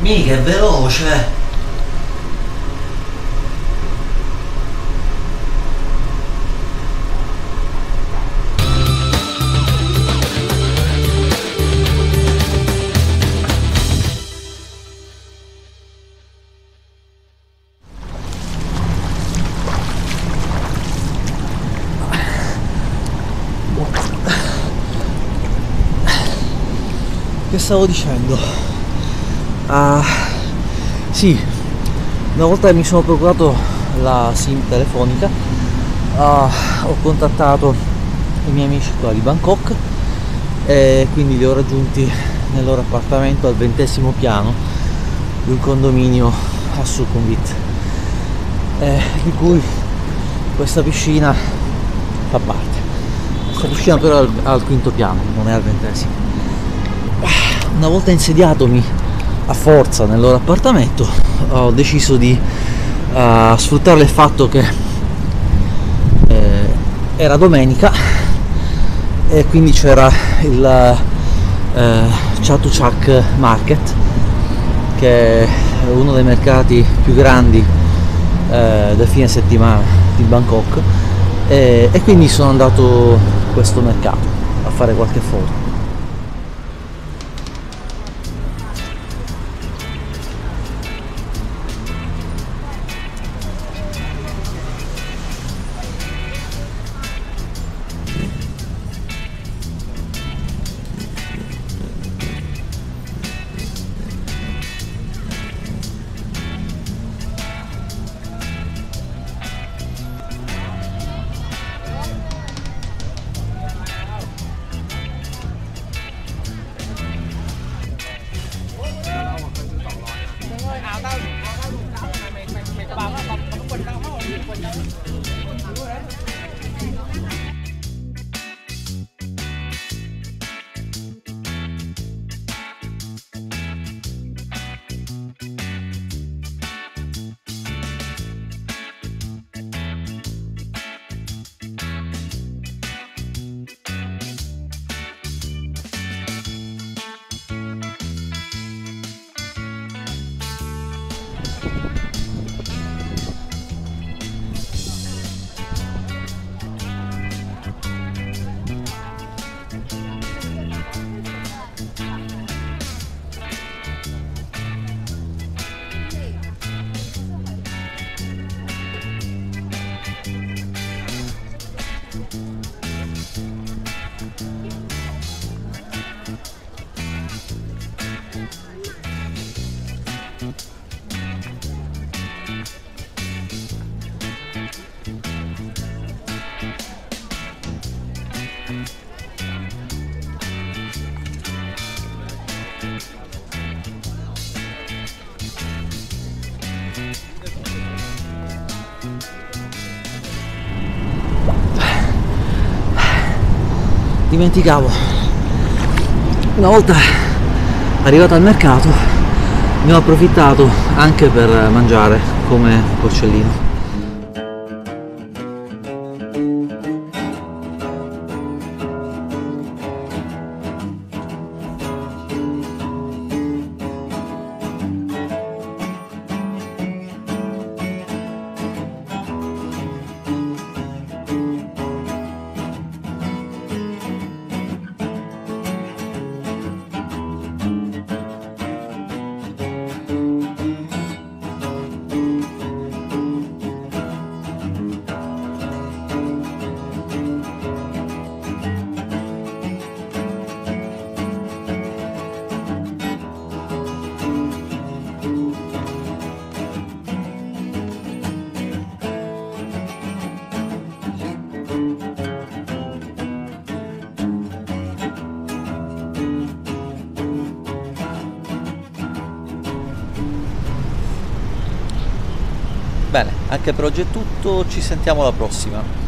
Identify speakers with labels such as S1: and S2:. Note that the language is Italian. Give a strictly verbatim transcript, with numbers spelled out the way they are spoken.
S1: Mica è veloce.
S2: Che stavo dicendo? Ah, sì, una volta che mi sono procurato la SIM telefonica, ah, ho contattato i miei amici qua di Bangkok e quindi li ho raggiunti nel loro appartamento al ventesimo piano di un condominio a Sukhumvit, eh, di cui questa piscina fa parte. Questa piscina però è al, al quinto piano, non è al ventesimo. Una volta insediatomi a forza nel loro appartamento, ho deciso di uh, sfruttare il fatto che eh, era domenica e quindi c'era il uh, Chatuchak Market, che è uno dei mercati più grandi uh, del fine settimana di Bangkok, e, e quindi sono andato a questo mercato a fare qualche foto. Dimenticavo, una volta arrivato al mercato ne ho approfittato anche per mangiare come porcellino. Bene, anche per oggi è tutto, ci sentiamo alla prossima.